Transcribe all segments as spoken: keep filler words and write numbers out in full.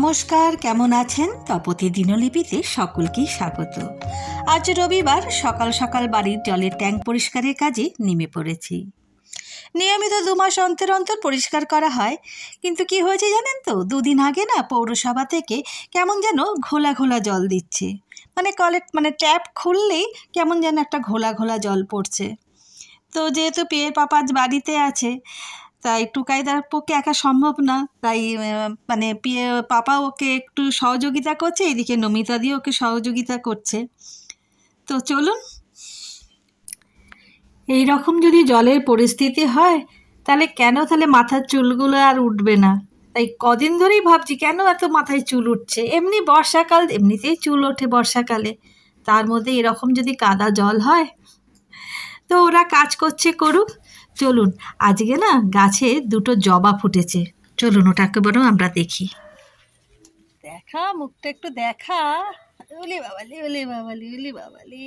নমস্কার, কেমন আছেন? তপতি দিনলিপিতে সকলকেই স্বাগত। আজ রবিবার সকাল সকাল বাড়ির জলের ট্যাঙ্ক পরিষ্কারের কাজে নেমে পড়েছি। নিয়মিত দু মাস অন্তর অন্তর পরিষ্কার করা হয়, কিন্তু কি হয়েছে জানেন তো, দুদিন আগে না পৌরসভা থেকে কেমন যেন ঘোলা ঘোলা জল দিচ্ছে। মানে কলে মানে ট্যাপ খুললেই কেমন যেন একটা ঘোলা ঘোলা জল পড়ছে। তো যেহেতু পিয়ের পাপা আজ বাড়িতে আছে, তাই টুকাইদার পক্ষে একা সম্ভব না, তাই মানে পিয়ে পাপা ওকে একটু সহযোগিতা করছে, এদিকে নমিতা দিয়ে ওকে সহযোগিতা করছে। তো চলুন, এই রকম যদি জলের পরিস্থিতি হয় তাহলে কেন তাহলে মাথার চুলগুলো আর উঠবে না। তাই কদিন ধরেই ভাবছি কেন এত মাথায় চুল উঠছে। এমনি বর্ষাকাল, এমনিতেই চুল ওঠে বর্ষাকালে, তার মধ্যে এরকম যদি কাদা জল হয়। তো ওরা কাজ করছে, করুক। চলুন, আজকে না গাছে দুটো জবা ফুটেছে, চলুন ওটাকে বরং আমরা দেখি। দেখা, মুখটা একটু দেখা। উলি বাবালি, উলি বাবালি, উলি বাবালি।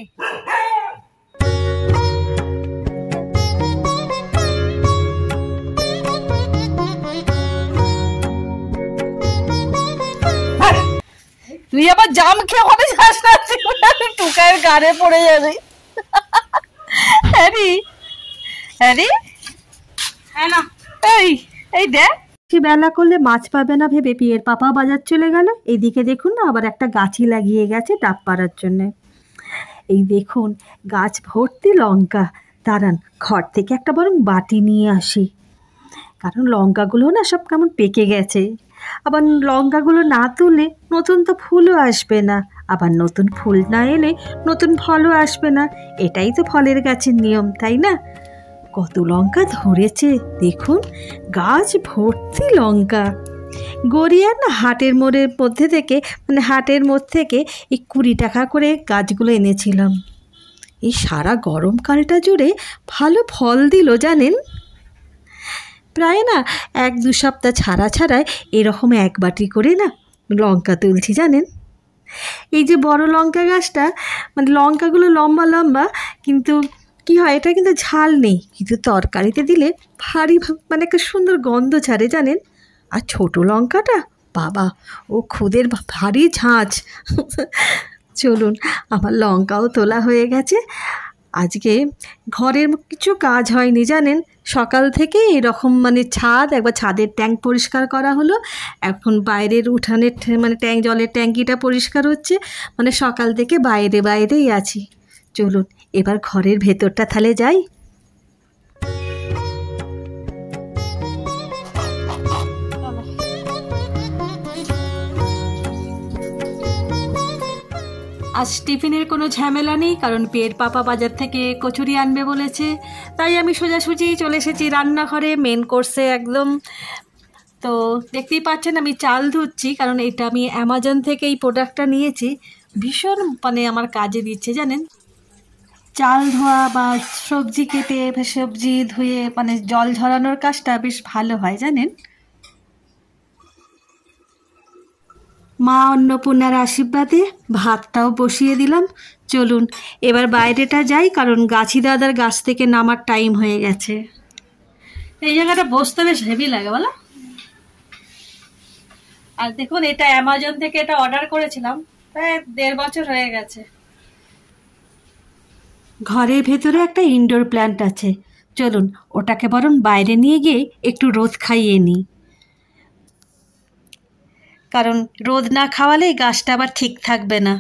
তুই আবার জাম খেয়ে ওখানে যাস না, টুকায়ের গাড়ে পড়ে যাবে। হ্যারি হ্যারি হ্যাঁ না, এই এই দেখ, বেলা করলে মাছ পাবে না ভেবে পিয়ের পাপা বাজার চলে গেল। এইদিকে দেখুন না, আবার একটা গাছই লাগিয়ে গেছে ডাব পাড়ার জন্যে। এই দেখুন গাছ ভর্তি লঙ্কা। দাঁড়ান, ঘর থেকে একটা বরং বাটি নিয়ে আসি, কারণ লঙ্কাগুলো না সব কেমন পেকে গেছে। আবার লঙ্কাগুলো না তুলে নতুন তো ফুলও আসবে না, আবার নতুন ফুল না এলে নতুন ফলও আসবে না। এটাই তো ফলের গাছের নিয়ম, তাই না? কত লঙ্কা ধরেছে দেখুন, গাছ ভর্তি লঙ্কা। গড়িয়ার না হাটের মোড়ের মধ্যে থেকে, মানে হাটের মোড় থেকে এই কুড়ি টাকা করে গাছগুলো এনেছিলাম। এই সারা গরমকালটা জুড়ে ভালো ফল দিল জানেন। প্রায় না এক দু সপ্তাহ ছাড়া ছাড়াই এরকম এক বাটি করে না লঙ্কা তুলছি জানেন। এই যে বড় লঙ্কা গাছটা, মানে লঙ্কাগুলো লম্বা লম্বা, কিন্তু কি হয়, এটা কিন্তু ঝাল নেই, কিন্তু তরকারিতে দিলে ভারী মানে একটা সুন্দর গন্ধ ছাড়ে জানেন। আর ছোট লঙ্কাটা বাবা, ও খুদের ভারী ঝাঁঝ। চলুন, আমার লঙ্কাও তোলা হয়ে গেছে। আজকে ঘরের কিছু কাজ হয়নি জানেন, সকাল থেকে এরকম মানে ছাদ, একবার ছাদের ট্যাঙ্ক পরিষ্কার করা হলো, এখন বাইরের উঠানের মানে ট্যাঙ্ক, জলের ট্যাঙ্কিটা পরিষ্কার হচ্ছে। মানে সকাল থেকে বাইরে বাইরেই আছি। চলুন এবার ঘরের ভেতরটা তাহলে যাই। আজ টিফিনের কোনো ঝামেলা নেই, কারণ পিয়ের পাপা বাজার থেকে কচুরি আনবে বলেছে। তাই আমি সোজাসুজি চলে এসেছি রান্নাঘরে, মেন কোর্সে একদম। তো দেখতেই পাচ্ছেন আমি চাল ধুচ্ছি, কারণ এটা আমি অ্যামাজন থেকে এই প্রোডাক্টটা নিয়েছি। ভীষণ মানে আমার কাজে দিচ্ছে জানেন। চাল ধোয়া বা সবজি কেটে সবজি ধুয়ে মানে জল ঝরানোর কাজটা বেশ ভালো হয় জানেন। মা অন্নপূর্ণার আশীর্বাদে ভাতটাও বসিয়ে দিলাম। চলুন এবার বাইরেটা যাই, কারণ গাছি দাদার গাছ থেকে নামার টাইম হয়ে গেছে। এই জায়গাটা বসতে বেশ হেভি লাগে বলো। আর দেখুন, এটা অ্যামাজন থেকে এটা অর্ডার করেছিলাম, প্রায় দেড় বছর হয়ে গেছে। ঘরের ভেতরে একটা ইনডোর প্ল্যান্ট আছে, চলুন ওটাকে বরং বাইরে নিয়ে গিয়ে একটু রোদ খাইয়ে নিই, কারণ রোদ না খাওয়ালে গাছটা আবার ঠিক থাকবে না।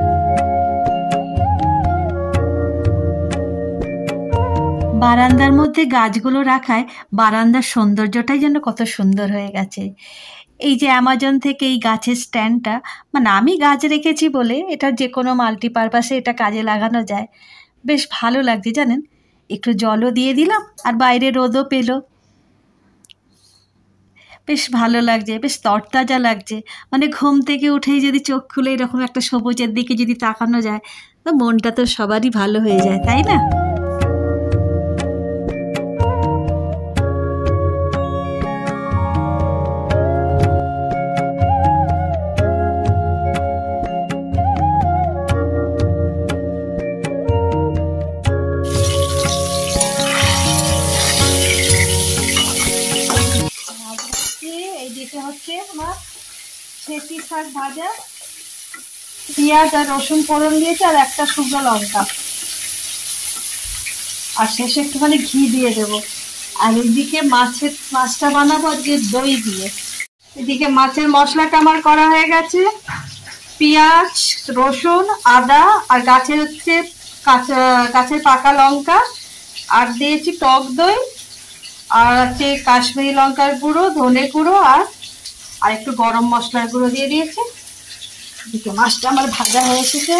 বারান্দার মধ্যে গাছগুলো রাখায় বারান্দার সৌন্দর্যটাই যেন কত সুন্দর হয়ে গেছে। এই যে অ্যামাজন থেকে এই গাছের স্ট্যান্ডটা, মানে আমি গাছ রেখেছি বলে এটা যে কোনো মাল্টিপারপাসে এটা কাজে লাগানো যায়। বেশ ভালো লাগছে জানেন। একটু জলও দিয়ে দিলাম আর বাইরে রোদও পেলো, বেশ ভালো লাগছে, বেশ তরতাজা লাগছে। মানে ঘুম থেকে উঠেই যদি চোখ খুলে এরকম একটা সবুজের দিকে যদি তাকানো যায়, তো মনটা তো সবারই ভালো হয়ে যায়, তাই না? এইদিকে হচ্ছে আমার লতি শাক ভাজা, পেঁয়াজ আর রসুন ফোড়ন দিয়েছি, আর একটা শুকনো লঙ্কা, আর শেষে একটুখানি ঘি দিয়ে দেবো। আর এদিকে মাছের মাছটা বানাবো আজকে দই দিয়ে। এদিকে মাছের মশলাটা আমার করা হয়ে গেছে, পেঁয়াজ, রসুন, আদা, আর গাছের হচ্ছে কাঁচা গাছের পাকা লঙ্কা, আর দিয়েছি টক দই, আর হচ্ছে কাশ্মীরি লঙ্কার গুঁড়ো, ধনে গুঁড়ো, আর আর একটু গরম মশলার গুঁড়ো দিয়ে দিয়েছি। এদিকে মাছটা আমার ভাজা হয়ে এসেছে।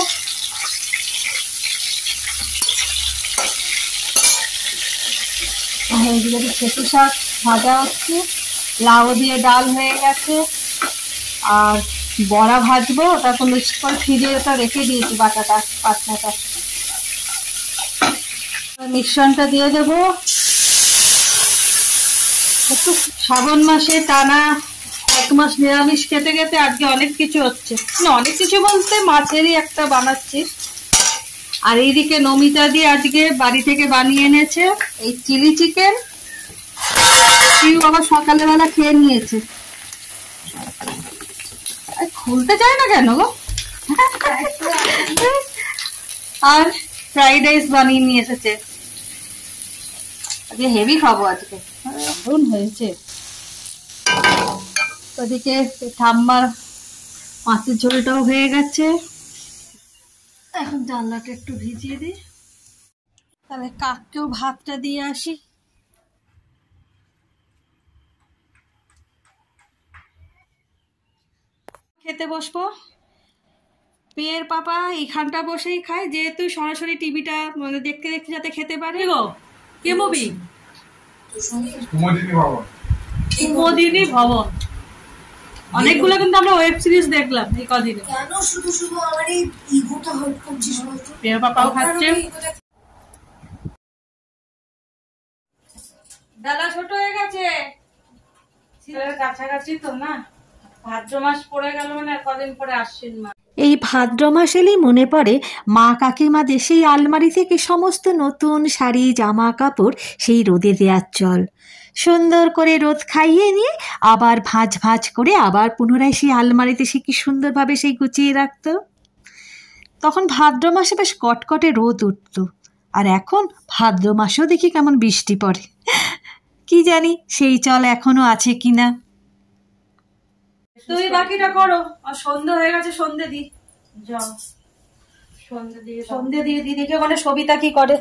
এইদিকে ছেঁচু শাক ভাজা হচ্ছে, লাউ দিয়ে ডাল হয়ে গেছে, আর বড়া ভাজবো, ওটা কোনো করে ফ্রিজে ওটা রেখে দিয়েছি বাটাটা পাতনাটা। মিশ্রণটা দিয়ে দেবো। একটু শ্রাবণ মাসে টানা এক মাস নিরামিষ খেতে খেতে আজকে অনেক কিছু হচ্ছে, না অনেক কিছু বলতে মাছেরই একটা বানাচ্ছি। আর এইদিকে নমিতা দিয়ে আজকে বাড়ি থেকে বানিয়ে এনেছে এই চিলি চিকেন, কেউ আবার সকালবেলা খেয়ে নিয়েছে। খুলতে চায় না কেন গো? আর ফ্রাইড রাইস বানিয়ে নিয়ে এসেছে, আজকে হেভি খাবো, আজকে দারুণ হয়েছে। ওদিকে ঠাম্মার মাছের ঝোলটাও হয়ে গেছে। এখন জানলাটা একটু ভিজিয়ে দিই, তাহলে কাককেও ভাতটা দিয়ে আসি। খেতে বসবো। পেয়ের পাপা এইখানটা বসেই খায়, যেহেতু সরাসরি টিভিটা মানে দেখতে দেখতে যাতে খেতে পারে। গো কে মুভি? কুমোদিনী ভবন। কুমোদিনী ভবন অনেকগুলো কিন্তু আমরা ওয়েব সিরিজ দেখলাম এই কদিনে। কেন শুধু শুধু আমার এই ইগোটা হার্ট করছিস বলতো? পেয়ের পাপাও খাচ্ছে। দাদা ছোট হয়ে গেছে, ছেলের কাছাকাছি তো না, ভাদ্র মাস পড়ে গেল মানে আর কদিন পরে আশ্বিন মাস। এই ভাদ্র মাস এলেই মনে পড়ে মা কাকিমাদের সেই আলমারি থেকে সমস্ত নতুন শাড়ি জামা কাপড় সেই রোদে দেওয়ার চল, সুন্দর করে রোদ খাইয়ে নিয়ে আবার ভাঁজ ভাঁজ করে আবার পুনরায় সেই আলমারিতে সে কি সুন্দরভাবে সেই গুছিয়ে রাখতো। তখন ভাদ্র মাসে বেশ কটকটে রোদ উঠত, আর এখন ভাদ্র মাসেও দেখি কেমন বৃষ্টি পড়ে। কি জানি সেই চল এখনো আছে কিনা। তুই বাকিটা করো, আর সন্ধ্যে হয়ে গেছে, সন্ধ্যে দি যাও, সন্ধ্যে দিয়ে সন্ধ্যে দিয়ে দিদিকে বলে সবিতা কি করে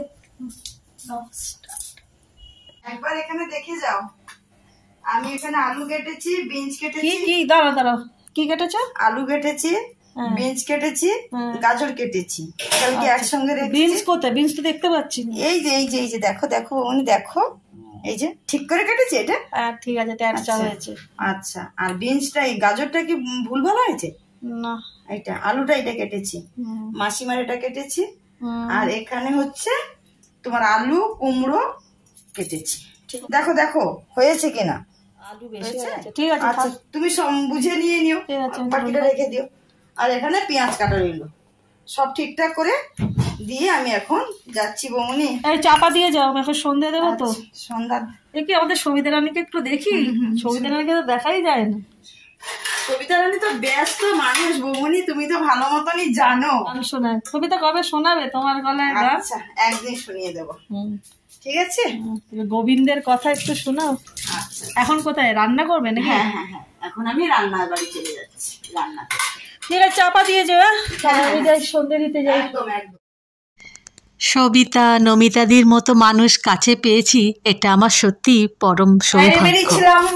একবার এখানে দেখে যাও। আমি এখানে আলু কেটেছি, বিনস কেটেছি। কি কি দাঁড়াও দাঁড়াও, কি কেটেছো? আলু কেটেছি, বিনস কেটেছি, গাজর কেটেছি, কালকে একসঙ্গে রেখেছি। বিনস কোথায়? বিনস তো দেখতে পাচ্ছি না। এই যে এই যে এই যে দেখো দেখো উনি দেখো, এই যে ঠিক করে কেটেছি এটা। হ্যাঁ ঠিক আছে, ট্যাটচা হয়েছে। আচ্ছা, আর বিনসটা এই গাজরটা কি ভুল ভালো হয়েছে? না, এটা আলুটা এটা কেটেছি, মাসিমার এটা কেটেছি, আর এখানে হচ্ছে তোমার আলু কুমড়ো কেটেছি। দেখো দেখো হয়েছে কিনা। আলু বেশি হয়েছে, ঠিক আছে। আচ্ছা তুমি বুঝে নিয়ে নিও, বাকিটা রেখে দিও। আর এখানে পেঁয়াজ কাটা রইলো, সব ঠিকঠাক করে দিয়ে আমি এখন যাচ্ছি বৌমনি। এই চাপা দিয়ে যাও, এখন সন্ধ্যে দেবো তো। সন্ধ্যা দেখি আমাদের সবিতা রানীকে একটু দেখি, সবিতা রানীকে তো দেখাই যায় না। সবিতা রানী তো ব্যস্ত মানুষ বৌমনি, তুমি তো ভালো মতনই জানো। আমি শোনাই, সবিতা কবে শোনাবে তোমার গলায় গান? আচ্ছা একদিন শুনিয়ে দেবো, ঠিক আছে। গোবিন্দের কথা একটু শোনাও। আচ্ছা এখন কোথায় রান্না করবে নাকি? হ্যাঁ হ্যাঁ হ্যাঁ, এখন আমি রান্নার বাড়ি চলে যাচ্ছি রান্না। ঠিক আছে চাপা দিয়ে যাও, আমি যাই সন্ধ্যে দিতে যাই। একদম একদম। সবিতা নমিতাদির মতো মানুষ কাছে পেয়েছি, এটা আমার সত্যি পরম সৌভাগ্য।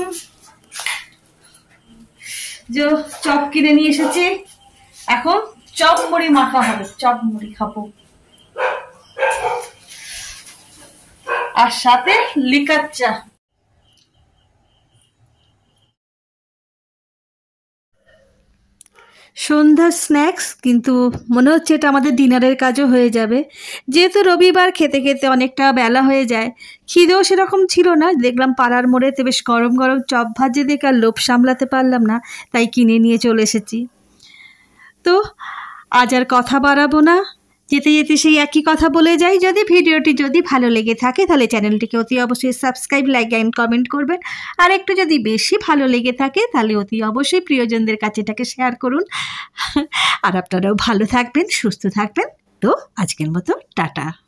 যে চপ কিনে নিয়ে এসেছি, এখন চপ মুড়ি মাখা হবে, চপ মুড়ি খাবো, আর সাথে লিকার চা। সন্ধ্যার স্ন্যাক্স, কিন্তু মনে হচ্ছে এটা আমাদের ডিনারের কাজও হয়ে যাবে, যেহেতু রবিবার খেতে খেতে অনেকটা বেলা হয়ে যায়। খিদেও সেরকম ছিল না, দেখলাম পাড়ার মোড়েতে বেশ গরম গরম চপ ভাজে দেখে আর লোভ সামলাতে পারলাম না, তাই কিনে নিয়ে চলে এসেছি। তো আজ আর কথা বাড়াবো না, যেতে যেতে সেই একই কথা বলে যাই, যদি ভিডিওটি যদি ভালো লেগে থাকে তাহলে চ্যানেলটিকে অতি অবশ্যই সাবস্ক্রাইব, লাইক অ্যান্ড কমেন্ট করবেন। আর একটু যদি বেশি ভালো লেগে থাকে তাহলে অতি অবশ্যই প্রিয়জনদের কাছে এটাকে শেয়ার করুন। আর আপনারাও ভালো থাকবেন, সুস্থ থাকবেন। তো আজকের মতো টাটা।